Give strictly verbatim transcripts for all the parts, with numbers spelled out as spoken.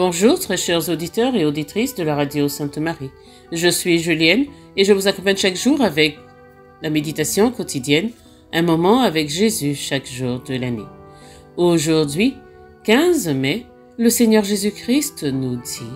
Bonjour très chers auditeurs et auditrices de la radio Sainte-Marie. Je suis Julienne et je vous accompagne chaque jour avec la méditation quotidienne, un moment avec Jésus chaque jour de l'année. Aujourd'hui, quinze mai, le Seigneur Jésus-Christ nous dit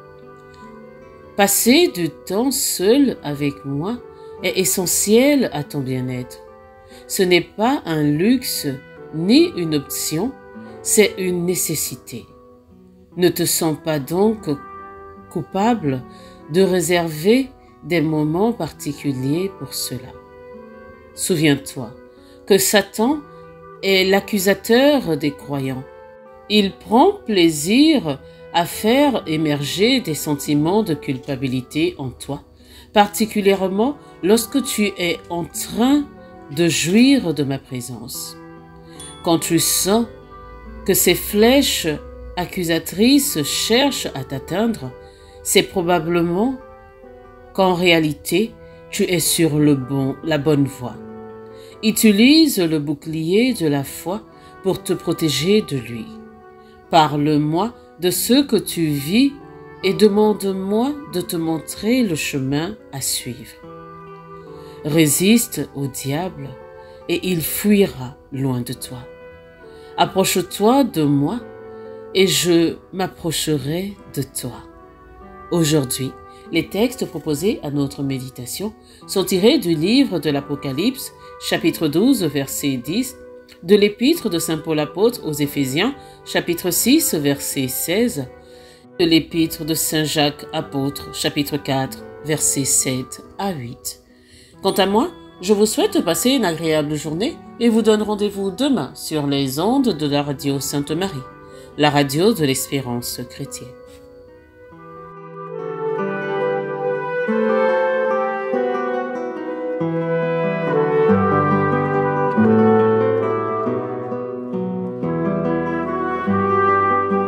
« Passer du temps seul avec moi est essentiel à ton bien-être. Ce n'est pas un luxe ni une option, c'est une nécessité. Ne te sens pas donc coupable de réserver des moments particuliers pour cela. Souviens-toi que Satan est l'accusateur des croyants. Il prend plaisir à faire émerger des sentiments de culpabilité en toi, particulièrement lorsque tu es en train de jouir de ma présence. Quand tu sens que ces flèches accusatrices cherchent à t'atteindre, c'est probablement qu'en réalité, tu es sur le bon, la bonne voie. Utilise le bouclier de la foi pour te protéger de lui. Parle-moi de ce que tu vis et demande-moi de te montrer le chemin à suivre. Résiste au diable et il fuira loin de toi. Approche-toi de moi et je m'approcherai de toi. Aujourd'hui, les textes proposés à notre méditation sont tirés du livre de l'Apocalypse, chapitre douze, verset dix, de l'épître de saint Paul apôtre aux Éphésiens, chapitre six, verset seize, de l'épître de saint Jacques apôtre, chapitre quatre, versets sept à huit. Quant à moi, je vous souhaite passer une agréable journée et vous donne rendez-vous demain sur les ondes de la radio Sainte-Marie, la radio de l'espérance chrétienne.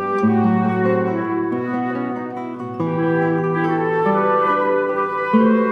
Thank you.